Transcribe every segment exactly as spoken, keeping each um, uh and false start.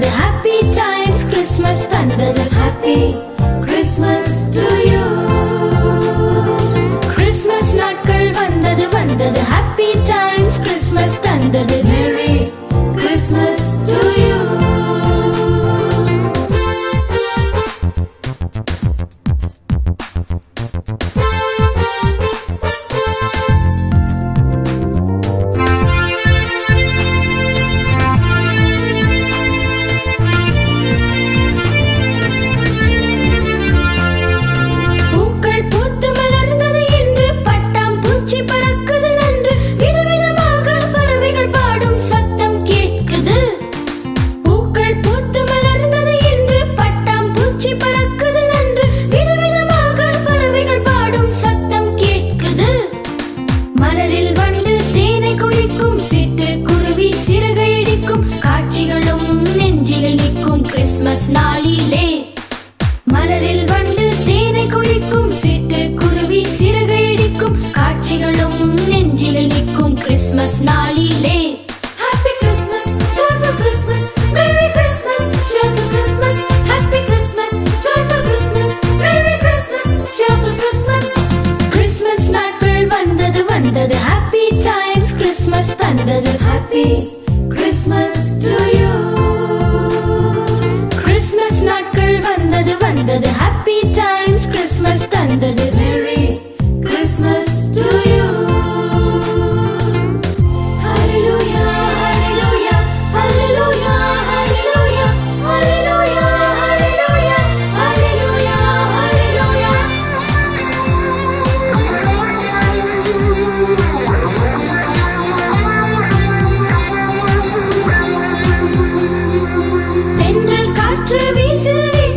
வந்தது happy times Christmas தந்தது happy Christmas to you. Christmas நாட்கள் வந்தது வந்தது happy times Christmas தந்தது Merry Christmas to you. Christmas நாளிலே மலரில் வண்டு தேனை குடிக்கும் சிட்டு குருவி சிறகடிக்கும் காட்சிகளும் நெஞ்சில் நிற்கும் Christmas நாளிலே. Happy Christmas, joyful Christmas, Merry Christmas, joyful Christmas, Happy Christmas, joyful Christmas, Merry Christmas, joyful Christmas. Christmas நாட்கள் வந்தது வந்தது happy times Christmas தந்தது happy Christmas to you. வந்தது வந்தது happy times Christmas தந்தது Merry Christmas to you. Hallelujah, hallelujah, hallelujah, hallelujah, hallelujah, hallelujah, hallelujah, hallelujah. தென்றல் காற்று வீசு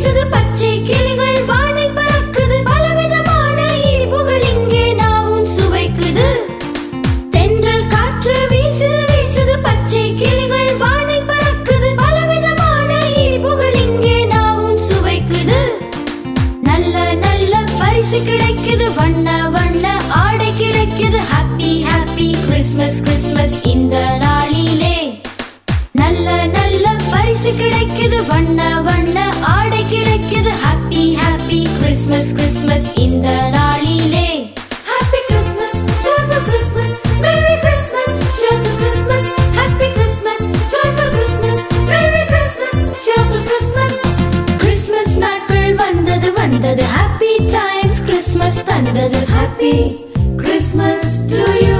கிடைக்குது வண்ண வண்ண ஆடை கிடைக்குது happy happy Christmas Christmas இந்த நாளிலே. நல்ல நல்ல பரிசு கிடைக்குது வண்ண வண்ண ஆடை கிடைக்குது happy happy Christmas Christmas இந்த நாளிலே. Happy Christmas, joyful Christmas, Merry Christmas, joyful Christmas, Happy Christmas, joyful Christmas, Merry Christmas, joyful Christmas. Christmas நாட்கள் வந்தது வந்தது happy times Christmas தந்தது happy Christmas to you.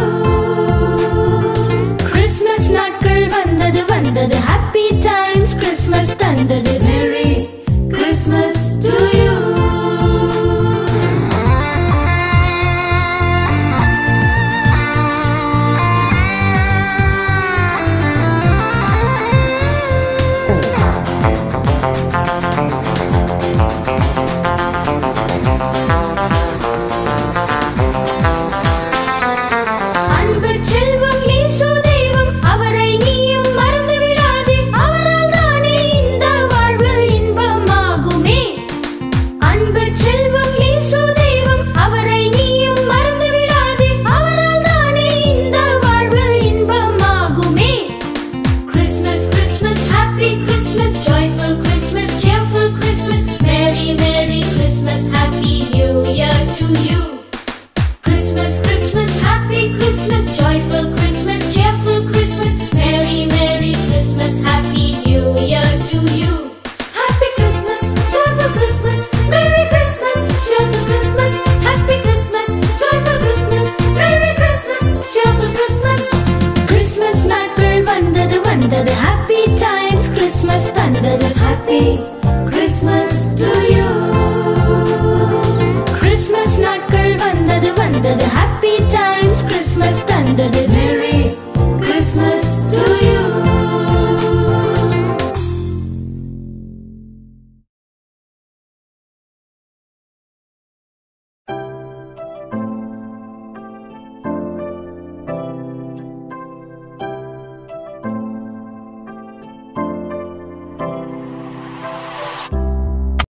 Christmas நாட்கள் வந்தது வந்தது happy times Christmas தந்தது Merry Christmas to you. Happy times Christmas தந்தது happy